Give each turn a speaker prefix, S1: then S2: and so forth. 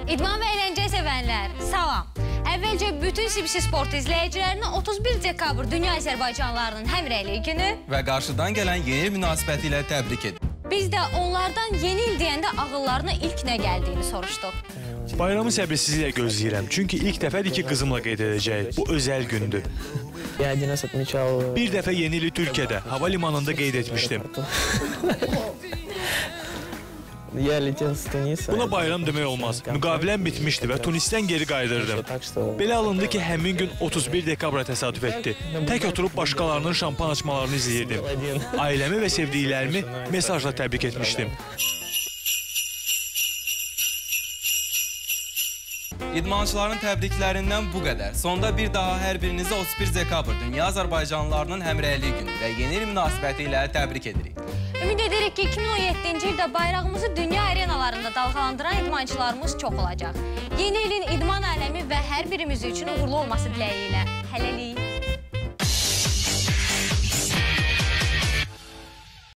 S1: İdman və əyləncə sevənlər, salam. Əvvəlcə bütün CBC sport izləyicilərinə 31 dekabr Dünya Azərbaycanlarının həmrəyliyi günü
S2: və qarşıdan gələn yeni il münasibəti ilə təbrik edir.
S1: Biz də onlardan yeni il deyəndə ağıllarına ilk nə gəldiyini soruşduq.
S3: Bayramı səbirsizliklə gözləyirəm, çünki ilk dəfədir ki, qızımla qeyd edəcəyik. Bu özəl gündür. Bir dəfə yeni ili Türkiyədə, hava limanında qeyd etmişdim. Buna bayram demək olmaz. Müqaviləm bitmişdi və Tunisdən geri qayıdırdım. Belə alındı ki, həmin gün 31 dekabra təsadüf etdi. Tək oturub başqalarının şampan açmalarını izləyirdim. Ailəmi və sevdiklərimi mesajla təbrik etmişdim.
S2: İdmançıların təbriklərindən bu qədər. Sonda bir daha hər birinizə 31 dekabr Dünya Azərbaycanlarının həmrəyliyi günü və yeni il münasibəti ilə təbrik edirik.
S1: Ümid edirik ki, 2017-ci ildə bayrağımızı dünya arenalarında dalğalandıran idmançılarımız çox olacaq. Yeni ilin idman aləmi və hər birimiz üçün uğurlu olması diləyi ilə. Hələlik.